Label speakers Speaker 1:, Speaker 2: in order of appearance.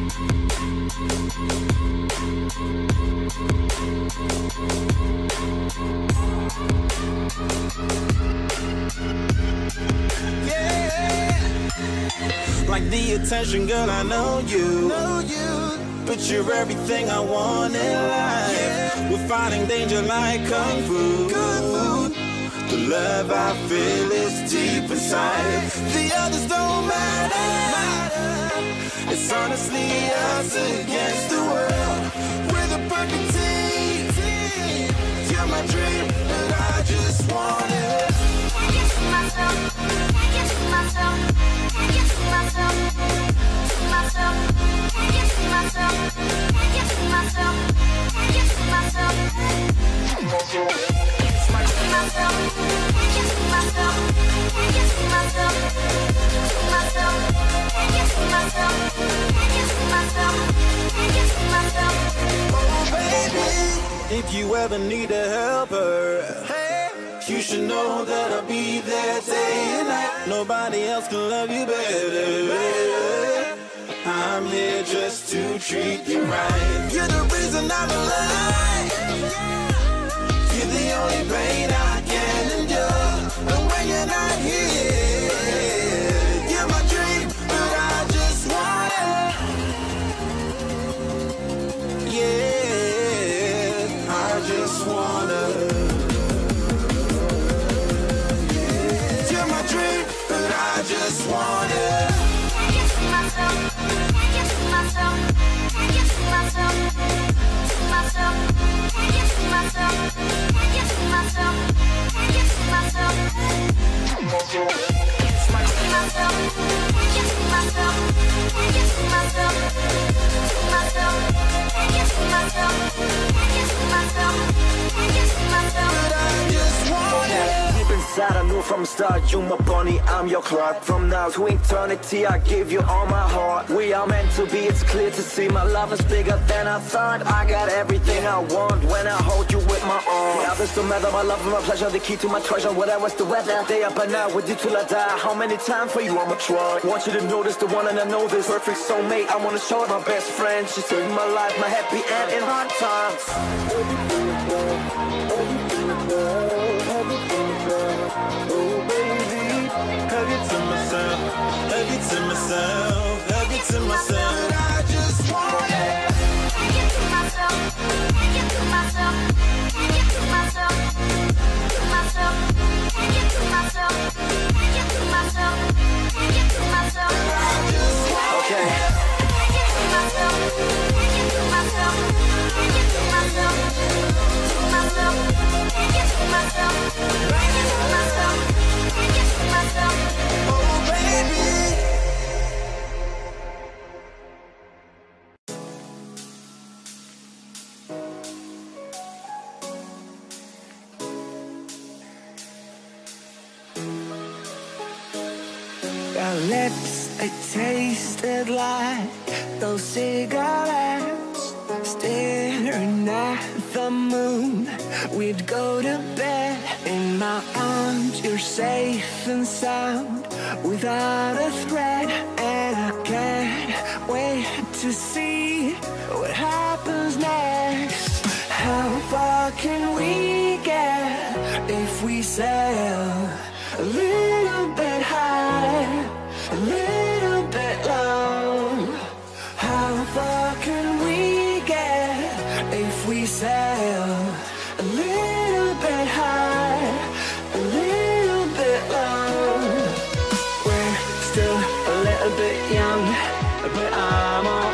Speaker 1: Like the attention, girl, I know you. But you're everything I want in life. We're fighting danger like kung fu. The love I feel is deep inside. The others don't matter. It's honestly us against the world. We're the perfect team. You're my dream, and I just want it. I just see myself. I just see myself. I just see myself. See myself. I just see myself. I just see myself. I just see myself. See myself. I just see myself. I just see myself. See myself. I just see myself. I just see myself. I just see myself. Oh baby, if you ever need a helper, you should know that I'll be there day and night. Nobody else can love you better. I'm here just to treat you right. You're the reason I'm alive. You're the only pain I can endure. And when you're not here, you're my dream, but I just want it. Yeah, I just wanna. I just want it. I just see myself. I just see myself. I just see myself. See myself. I just see myself. I just see myself. I just see myself. See myself. I just see myself. I just see myself. I just see myself. See myself. I just see myself. I just see myself. I just see myself. But I just want it.
Speaker 2: Inside I knew from the start, you my bunny, I'm your Clark. From now to eternity, I give you all my heart. We are meant to be, it's clear to see. My love is bigger than I thought. I got everything I want when I hold you with my arms. The others don't matter, my love and my pleasure, the key to my treasure. Whatever's the weather, day up and out with you till I die. How many times for you I'ma try? Want you to notice the one and I know this. Perfect soulmate, I wanna show it my best friend. She saved my life, my happy end in hard times.
Speaker 1: Oh baby, hug it to myself, hug it to myself, hug it to myself. I just want it. Hug it to myself, hug it to myself, hug it to myself, to myself, hug it to myself, hug it to myself, hug it to myself. I just want it. Hug it to myself, hug it to myself, hug it to myself, to myself, hug it to myself. Oh baby.
Speaker 3: Your lips, they tasted like those cigarettes. Staring at the moon, we'd go to bed. In my arms, you're safe and sound, without a threat. And I can't wait to see what happens next. How far can we get if we sail a little bit high, a little bit low? How far can we get if we sail a little bit high, a little bit low? We're still a little bit young, but I'm all